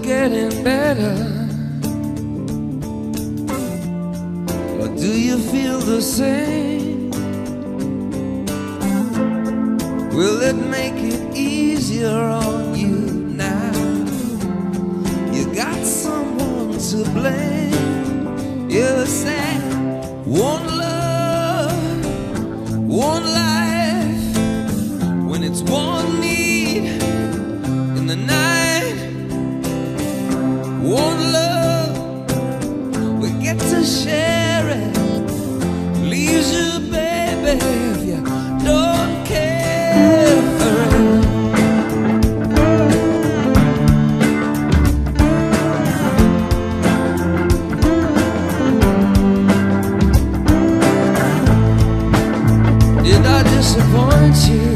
getting better? Or do you feel the same? Will it make it easier on you now? You got someone to blame. You say one love, one life, when it's one need in the night. One love, we get to share it. Leaves you, baby, if you don't care for it. Did I disappoint you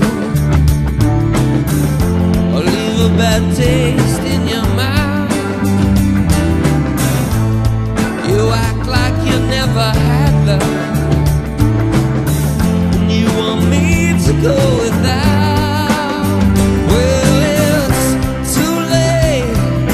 or leave a bad taste in your mouth? You act like you never had love, and you want me to go without. Well, it's too late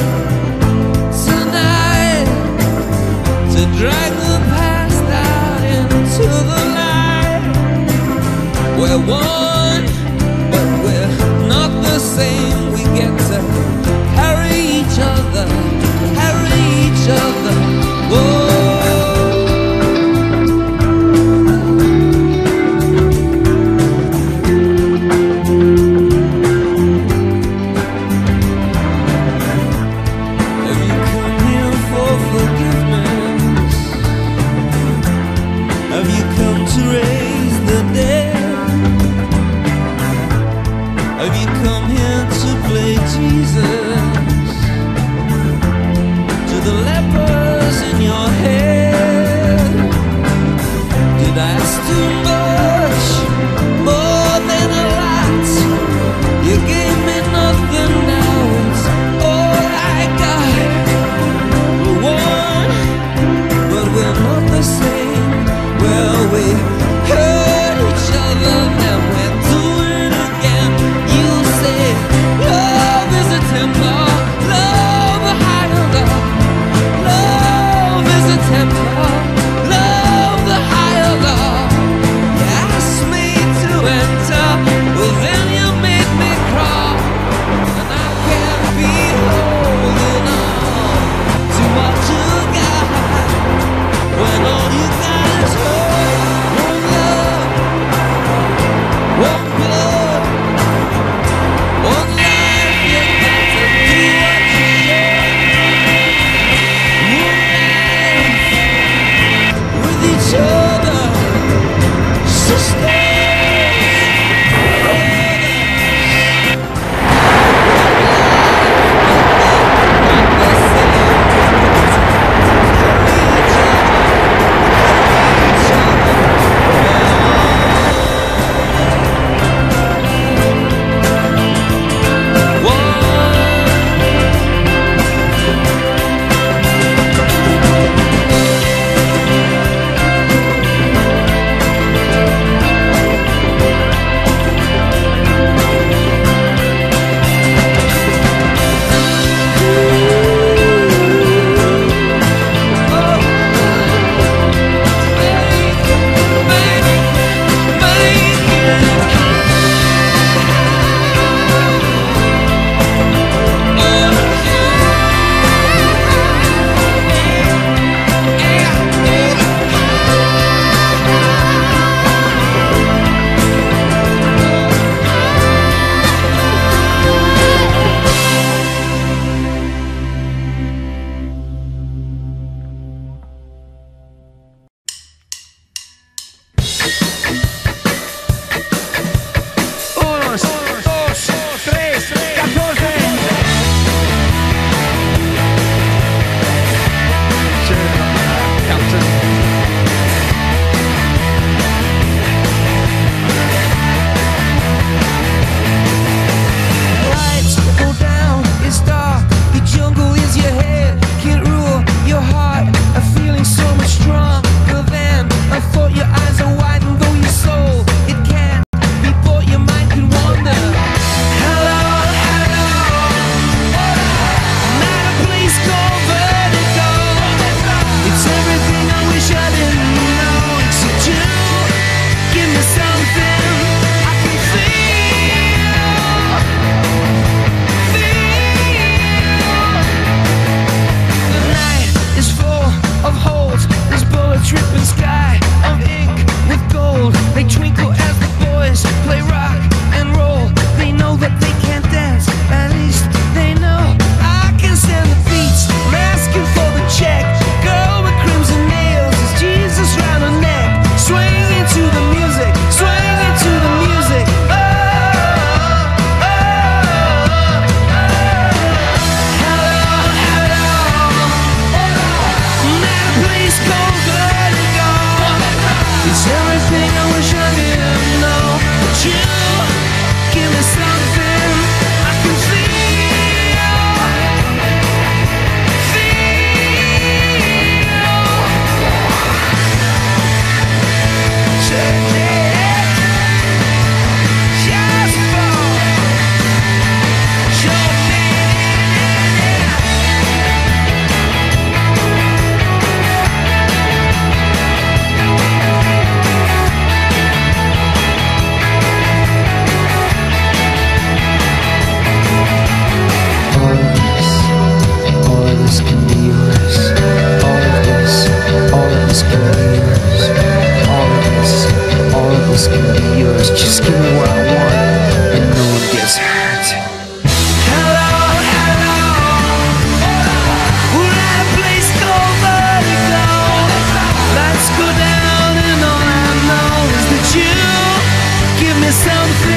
tonight to drag the past out into the night. We're one, but we're not the same. We get to carry each other, carry each other. Whoa. Have you come here for forgiveness? Have you come to raise the dead? Have you come here to play Jesus to the lepers in your head? Did I ask too much, more than a lot? You gave me nothing, now it's all I got. We're one, but we're not the same. Well, we hurt each other, now we're doing it again. You say love is a temper, love a higher love. Love is a temper, love the higher love. You asked me to enter, well then you made me crawl, and I can't be holding on to what you got when all you got is hurt. It's everything I wish I didn't know. But you give me something I can feel. Just give me what I want, and no one gets hurt. Hello, hello, we're at a place called Vertigo. Let's go down, and all I know is that you give me something